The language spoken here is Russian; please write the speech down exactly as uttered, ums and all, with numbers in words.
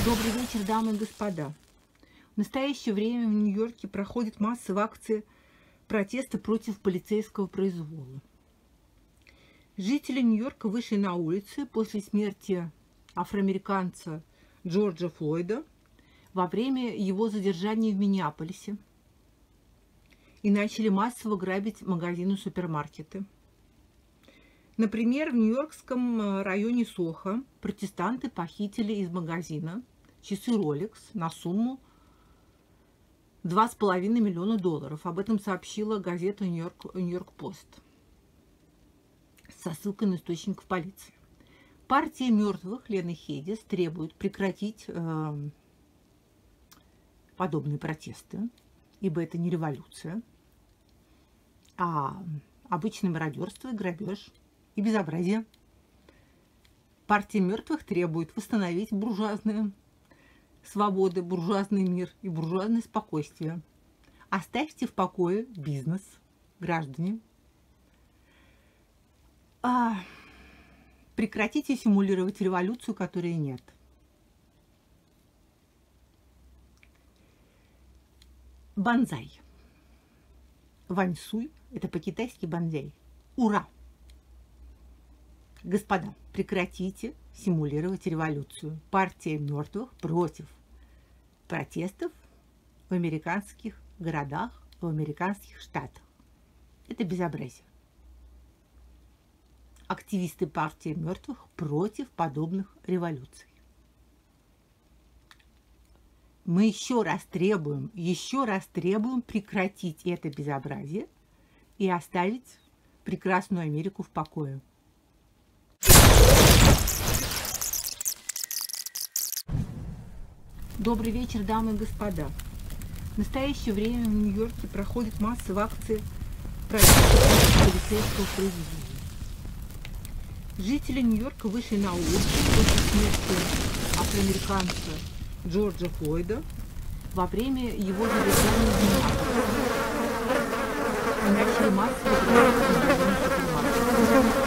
Добрый вечер, дамы и господа. В настоящее время в Нью-Йорке проходят массовые акции протеста против полицейского произвола. Жители Нью-Йорка вышли на улицы после смерти афроамериканца Джорджа Флойда во время его задержания в Миннеаполисе и начали массово грабить магазины и супермаркеты. Например, в нью-йоркском районе Сохо протестанты похитили из магазина часы Rolex на сумму два с половиной миллиона долларов. Об этом сообщила газета Нью-Йорк, Нью-Йорк Пост со ссылкой на источников полиции. Партия мертвых Лены Хедис требует прекратить э, подобные протесты, ибо это не революция, а обычное мародерство и грабеж и безобразие. Партия мертвых требует восстановить буржуазные свободы, буржуазный мир и буржуазное спокойствие. Оставьте в покое бизнес, граждане. А, прекратите симулировать революцию, которой нет. Банзай. Ваньсуй – это по-китайски банзай. Ура! Господа, прекратите симулировать революцию. Партия мертвых против протестов в американских городах, в американских штатах. Это безобразие. Активисты партии мертвых против подобных революций. Мы еще раз требуем, еще раз требуем прекратить это безобразие и оставить прекрасную Америку в покое. Добрый вечер, дамы и господа. В настоящее время в Нью-Йорке проходят массовые акции протеста против полицейского произвола. Жители Нью-Йорка вышли на улицу после смерти афроамериканца Джорджа Флойда во время его задержания в Миннеаполисе и начали массово грабить магазины и супермаркеты.